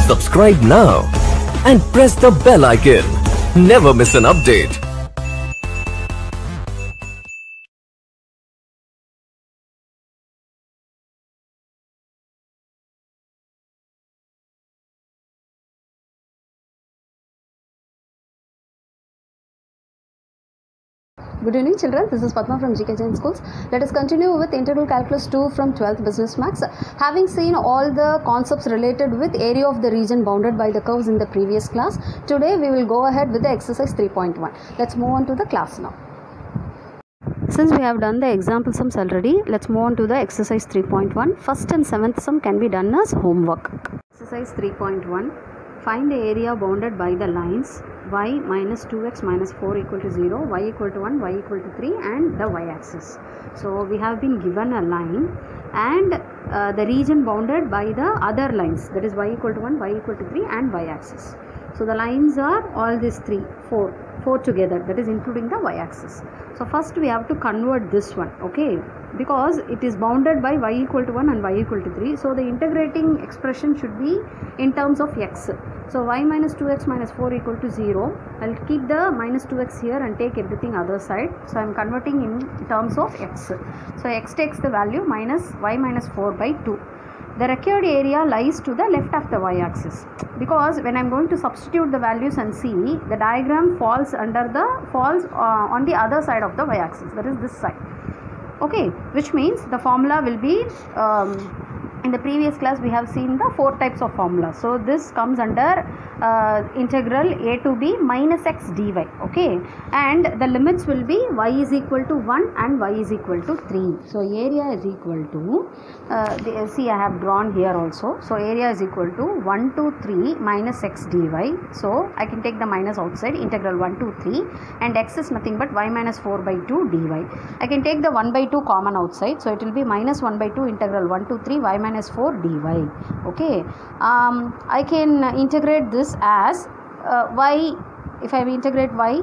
Subscribe now and press the bell icon. Never miss an update. Good evening children, this is Padma from GK Jain Schools. Let us continue with Integral Calculus 2 from 12th Business Maths. Having seen all the concepts related with area of the region bounded by the curves in the previous class, today we will go ahead with the exercise 3.1. Let's move on to the class now. Since we have done the example sums already, let's move on to the exercise 3.1. First and 7th sum can be done as homework. Exercise 3.1. Find the area bounded by the lines y minus 2x minus 4 equal to 0, y equal to 1, y equal to 3 and the y-axis. So we have been given a line and the region bounded by the other lines, that is y equal to 1, y equal to 3 and y-axis. So the lines are all these 4 together, that is including the y-axis. So first we have to convert this one, okay, because it is bounded by y equal to 1 and y equal to 3. So the integrating expression should be in terms of x. So y minus 2x minus 4 equal to 0. I will keep the minus 2x here and take everything other side. So I am converting in terms of x. So x takes the value minus y minus 4 by 2. The required area lies to the left of the y-axis, because when I am going to substitute the values and see, the diagram falls on the other side of the y-axis, that is this side. Okay, which means the formula will be in the previous class we have seen the 4 types of formula. So this comes under integral a to b minus x dy, okay, and the limits will be y is equal to 1 and y is equal to 3. So area is equal to see I have drawn here also. So area is equal to 1 to 3 minus x dy. So I can take the minus outside, integral 1 to 3, and x is nothing but y minus 4 by 2 dy. I can take the 1 by 2 common outside, so it will be minus 1 by 2 integral 1 to 3 y minus 4 dy. Okay, I can integrate this as y. If I integrate y,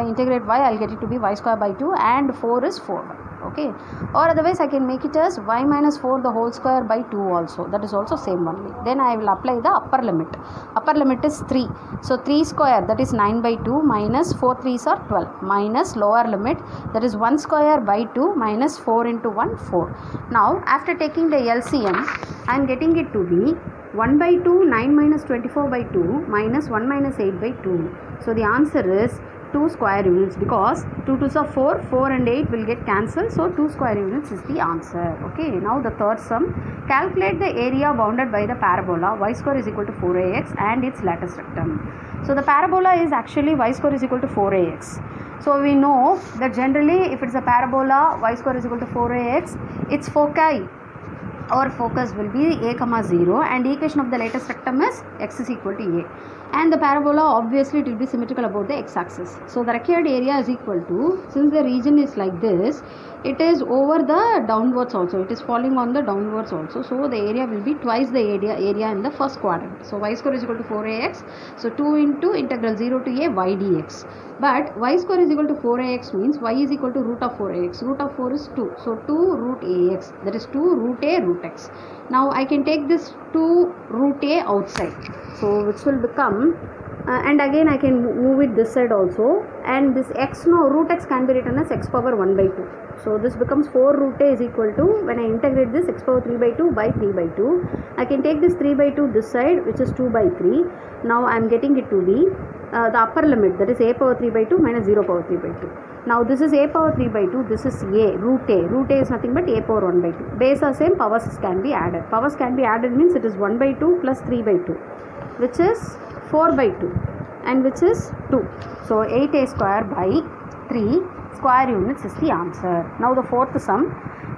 I'll get it to be y square by 2 and 4 is 4y. Okay, or otherwise I can make it as y minus 4 the whole square by 2 also, that is also same only. Then I will apply the upper limit. Upper limit is 3, so 3 square, that is 9 by 2 minus 4 3s are 12, minus lower limit, that is 1 square by 2 minus 4 into 1 4. Now after taking the LCM, I am getting it to be 1 by 2 9 minus 24 by 2 minus 1 minus 8 by 2. So the answer is 2 square units, because 2 2s are 4, 4 and 8 will get cancelled, so 2 square units is the answer. Okay, now the third sum. Calculate the area bounded by the parabola y square is equal to 4ax and its lattice rectum. So the parabola is actually y square is equal to 4ax. So we know that generally if it is a parabola y square is equal to 4ax, its foci or focus will be a comma 0 and the equation of the lattice rectum is x is equal to a, and the parabola obviously it will be symmetrical about the x-axis. So the required area is equal to, since the region is like this, it is over the downwards also, it is falling on the downwards also, so the area will be twice the area in the first quadrant. So y square is equal to 4ax, so 2 into integral 0 to a y dx. But y square is equal to 4ax means y is equal to root of 4ax. Root of 4 is 2. So 2 root ax, that is 2 root a root x. Now I can take this 2 root a outside. So which will become, and again I can move it this side also. And this x, no, root x can be written as x power 1 by 2. So this becomes 4 root a is equal to, when I integrate this, x power 3 by 2 by 3 by 2. I can take this 3 by 2 this side, which is 2 by 3. Now I am getting it to be the upper limit, that is a power 3 by 2 minus 0 power 3 by 2. Now this is a power 3 by 2, this is a, root a. Root a is nothing but a power 1 by 2. Base are same, powers can be added. Powers can be added means it is 1 by 2 plus 3 by 2, which is 4 by 2 and which is 2. So 8a square by 3 square units is the answer. Now the fourth sum.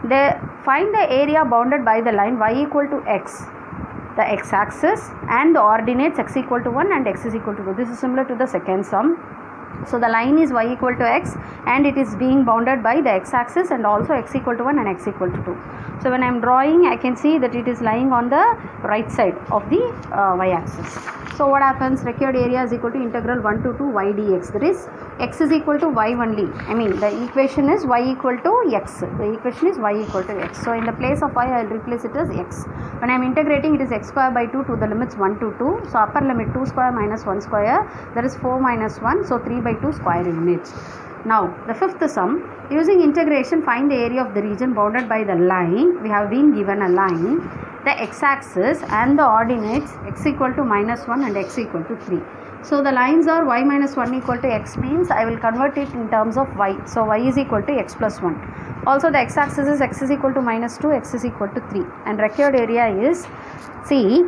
Find the area bounded by the line y equal to x, the x-axis, and the ordinates x equal to 1 and x is equal to 2. This is similar to the second sum. So the line is y equal to x and it is being bounded by the x-axis and also x equal to 1 and x equal to 2. So when I am drawing, I can see that it is lying on the right side of the y-axis. So what happens? Required area is equal to integral 1 to 2 y dx. That is x is equal to y only. I mean the equation is y equal to x. The equation is y equal to x. So in the place of y I will replace it as x. When I am integrating, it is x square by 2 to the limits 1 to 2. So upper limit 2 square minus 1 square, that is 4 minus 1. So 3 by 2 square units. Now the fifth sum, using integration find the area of the region bounded by the line. We have been given a line, the x-axis and the ordinates x equal to minus 1 and x equal to 3. So the lines are y minus 1 equal to x, means I will convert it in terms of y. So y is equal to x plus 1. Also the x-axis is x is equal to minus 2, x is equal to 3. And required area is, see,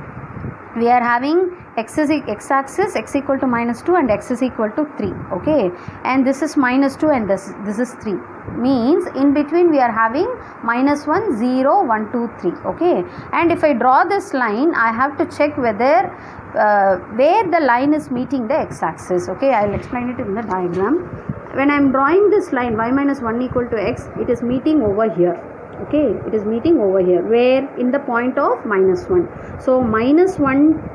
we are having x-axis x equal to minus 2 and x is equal to 3. Okay, and this is minus 2 and this is 3, means in between we are having minus 1 0 1 2 3. Okay, and if I draw this line, I have to check whether where the line is meeting the x-axis. Okay, I will explain it in the diagram. When I am drawing this line y minus 1 equal to x, it is meeting over here. Okay, it is meeting over here, where in the point of minus 1. So minus 2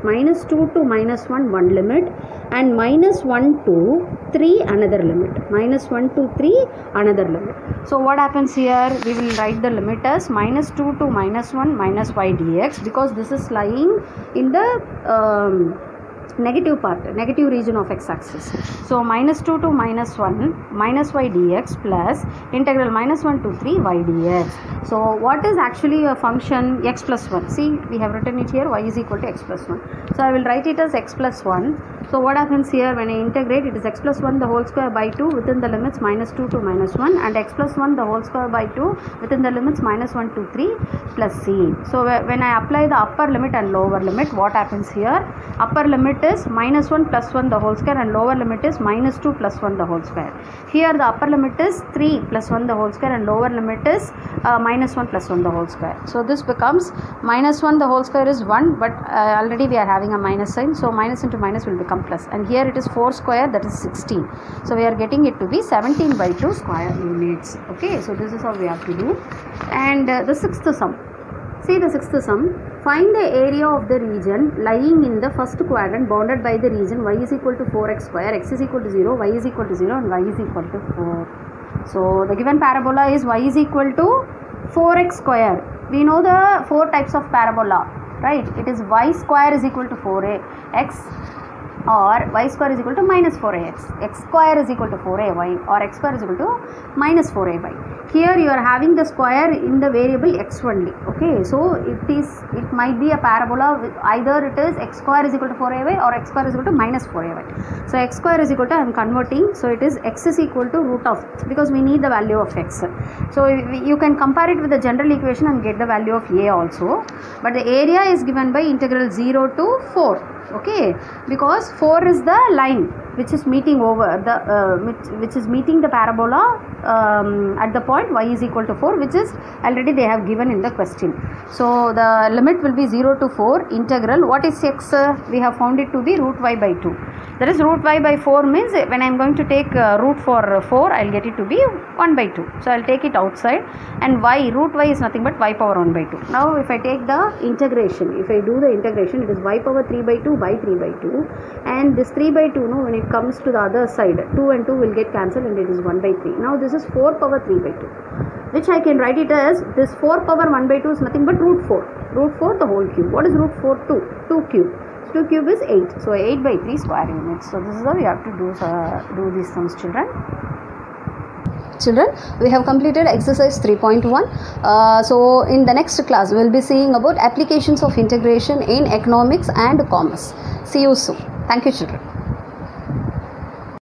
to minus 1 one limit, and minus 1 to 3 another limit, minus 1 to 3 another limit. So what happens here? We will write the limit as minus 2 to minus 1 minus y dx, because this is lying in the negative part, negative region of x-axis. So minus 2 to minus 1 minus y dx plus integral minus 1 to 3 y dx. So what is actually a function? X plus 1. See, we have written it here, y is equal to x plus 1. So I will write it as x plus 1. So what happens here? When I integrate, it is x plus 1 the whole square by 2 within the limits minus 2 to minus 1, and x plus 1 the whole square by 2 within the limits minus 1 to 3 plus c. So when I apply the upper limit and lower limit, what happens here? Upper limit is minus 1 plus 1 the whole square, and lower limit is minus 2 plus 1 the whole square. Here the upper limit is 3 plus 1 the whole square, and lower limit is minus 1 plus 1 the whole square. So this becomes minus 1 the whole square is 1, but already we are having a minus sign, so minus into minus will become plus, and here it is 4 square, that is 16. So we are getting it to be 17 by 2 square units. Okay, so this is how we have to do. And the sixth sum. See the sixth sum. Find the area of the region lying in the first quadrant bounded by the region y is equal to 4x square, x is equal to 0, y is equal to 0, and y is equal to 4. So the given parabola is y is equal to 4x square. We know the 4 types of parabola, right? It is y square is equal to 4x, or y square is equal to minus 4ax, x square is equal to 4ay, or x square is equal to minus 4ay. Here you are having the square in the variable x only. Okay, so it might be a parabola with either it is x square is equal to 4ay or x square is equal to minus 4ay. So x square is equal to, I am converting, so it is x is equal to root of, because we need the value of x. So you can compare it with the general equation and get the value of a also, but the area is given by integral 0 to 4. Okay, because 4 is the line which is meeting over the which is meeting the parabola at the point y is equal to 4, which is already they have given in the question. So the limit will be 0 to 4 integral. What is x? We have found it to be root y by 2. That is root y by 4 means when I am going to take root for 4, I will get it to be 1 by 2. So I will take it outside, and y, root y is nothing but y power 1 by 2. Now if I take the integration, if I do the integration, it is y power 3 by 2 by 3 by 2, and this 3 by 2, no, when it comes to the other side, 2 and 2 will get cancelled and it is 1 by 3. Now this is 4 power 3 by 2, which I can write it as, this 4 power 1 by 2 is nothing but root 4. Root 4 the whole cube. What is root 4? 2 cube. 2 cube is 8. So 8 by 3 square units. So this is how we have to do these sums, children. Children, we have completed exercise 3.1. So in the next class, we will be seeing about applications of integration in economics and commerce. See you soon. Thank you, children.